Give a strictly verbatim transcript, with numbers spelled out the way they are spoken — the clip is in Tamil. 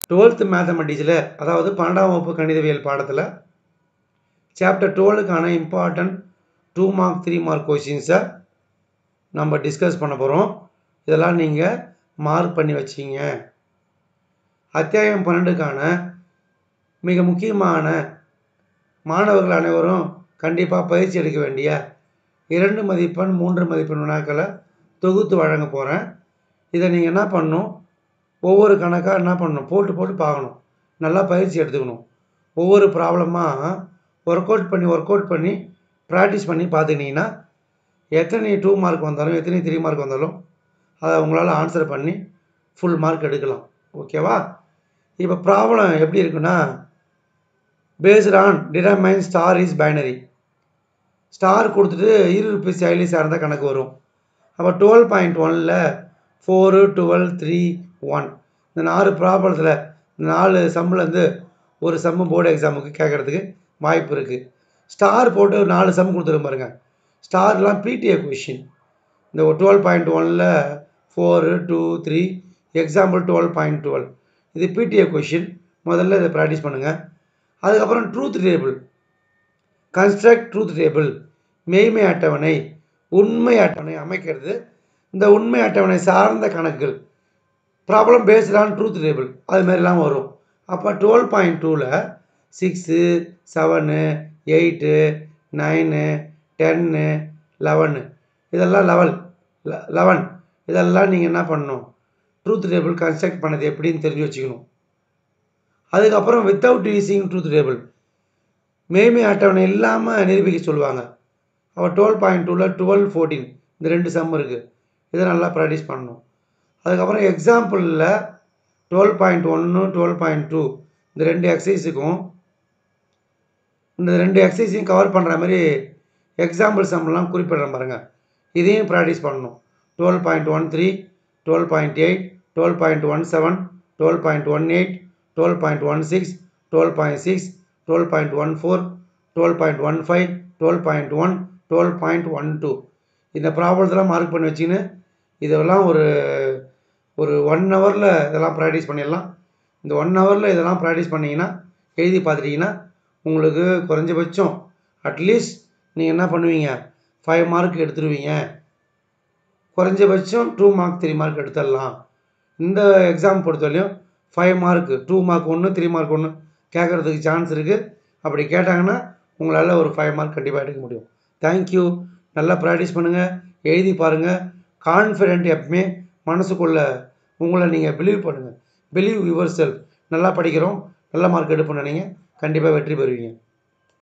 டுவெல்த் மேத்தமெட்டிக்ஸில் அதாவது பன்னெண்டாம் வகுப்பு கணிதவியல் பாடத்தில் சாப்டர் டுவெல்லுக்கான important two mark three mark கொஷின்ஸை நம்ம டிஸ்கஸ் பண்ண போகிறோம். இதெல்லாம் நீங்கள் மார்க் பண்ணி வச்சிங்க. அத்தியாயம் பன்னெண்டுக்கான மிக முக்கியமான மாணவர்கள் அனைவரும் கண்டிப்பாக பயிற்சி எடுக்க வேண்டிய இரண்டு மதிப்பெண் மூன்று மதிப்பெண் வினாக்களை தொகுத்து வழங்க போகிறேன். இதை நீங்கள் என்ன பண்ணணும், ஒவ்வொரு கணக்காக என்ன பண்ணணும், போட்டு போட்டு பார்க்கணும். நல்லா பயிற்சி எடுத்துக்கணும். ஒவ்வொரு ப்ராப்ளமாக ஒர்க் அவுட் பண்ணி ஒர்க் அவுட் பண்ணி ப்ராக்டிஸ் பண்ணி பார்த்துக்கிட்டிங்கன்னா எத்தனை டூ மார்க் வந்தாலும் எத்தனை த்ரீ மார்க் வந்தாலும் அதை உங்களால் ஆன்சர் பண்ணி ஃபுல் மார்க் எடுக்கலாம். ஓகேவா? இப்போ ப்ராப்ளம் எப்படி இருக்குன்னா, based on determine star is binary. Star கொடுத்துட்டு இருபி செயலி சார்ந்த கணக்கு வரும். அப்போ டுவெல் பாயிண்ட் ஒனில் ஃபோரு டுவெல் த்ரீ ஒன் இந்த நாலு ப்ராப்ளத்தில் இந்த நாலு சம்மிலேருந்து ஒரு சம்மு போர்டு எக்ஸாமுக்கு கேட்குறதுக்கு வாய்ப்பு இருக்குது. ஸ்டார் போட்டு ஒரு நாலு சம் கொடுத்துருக்க பாருங்க. ஸ்டார்லாம் பிடிஏ கொஷின். இந்த டுவெல் பாயிண்ட் ஒனில் four two three example twelve point twelve இது பிடிஏ கொஷின். முதல்ல இதை ப்ராக்டிஸ் பண்ணுங்கள். அதுக்கப்புறம் truth table, construct truth table, மெய்மை அட்டவணை, உண்மை அட்டவணை அமைக்கிறது. இந்த உண்மை அட்டவணை சார்ந்த கணக்குகள் problem based on truth table அது மாதிரிலாம் வரும். அப்போ டுவெல் பாயிண்ட் டூவில் six seven eight nine ten eleven இதெல்லாம் லெவல் லெவன் இதெல்லாம் நீங்கள் என்ன பண்ணணும், ட்ரூத் டேபிள் கன்ஸ்ட்ரக்ட் பண்ணது எப்படின்னு தெரிஞ்சு வச்சுக்கணும். அதுக்கப்புறம் வித்தவுட் யூஸிங் ட்ரூத் டேபிள் மெய்மை அட்டவணை இல்லாமல் நிரூபிக்க சொல்லுவாங்க. அப்போ டுவெல் பாயிண்ட் டூவில் டுவெல் ஃபோர்டீன் இந்த ரெண்டு சம் இருக்குது. இதை நல்லா ப்ராக்டிஸ் பண்ணணும். அதுக்கப்புறம் எக்ஸாம்பிளில் டுவெல் பாயிண்ட் ஒன்று டுவெல் பாயிண்ட் டூ இந்த ரெண்டு எக்ஸசைஸுக்கும் இந்த ரெண்டு எக்ஸசைஸையும் கவர் பண்ணுற மாதிரி எக்ஸாம்பிள் சம்லாம் குறிப்பிடுறேன் பாருங்கள். இதையும் ப்ராக்டிஸ் பண்ணணும். Twelve point one three twelve point eight twelve point one seven twelve point one eight twelve point one six twelve point six twelve point one four twelve point one five twelve point one twelve point one two இந்த ப்ராப்ளத்தெல்லாம் மார்க் பண்ணி வச்சுன்னு இதெல்லாம் ஒரு ஒரு ஒன் ஹவரில் இதெல்லாம் ப்ராக்டிஸ் பண்ணிடலாம். இந்த ஒன் ஹவரில் இதெல்லாம் ப்ராக்டிஸ் பண்ணிங்கன்னா எழுதி பார்த்துட்டிங்கன்னா உங்களுக்கு குறைஞ்சபட்சம் அட்லீஸ்ட் நீங்கள் என்ன பண்ணுவீங்க, ஃபைவ் மார்க் எடுத்துருவீங்க. குறைஞ்சபட்சம் டூ மார்க் த்ரீ மார்க் எடுத்துடலாம். இந்த எக்ஸாம் பொறுத்தவரையும் ஃபைவ் மார்க்கு டூ மார்க் ஒன்று த்ரீ மார்க் ஒன்று கேட்குறதுக்கு சான்ஸ் இருக்குது. அப்படி கேட்டாங்கன்னா உங்களால் ஒரு ஃபைவ் மார்க் கண்டிப்பாக எடுக்க முடியும். தேங்க்யூ. நல்லா ப்ராக்டிஸ் பண்ணுங்கள், எழுதி பாருங்கள். கான்ஃபிடென்ட் எப்பவுமே மனசுக்குள்ளே உங்களை நீங்கள் பிலீவ் பண்ணுங்கள். Believe yourself. நல்லா படிக்கிறோம், நல்ல மார்க் எடுப்போம்னு நினைங்க, கண்டிப்பாக வெற்றி பெறுவீங்க.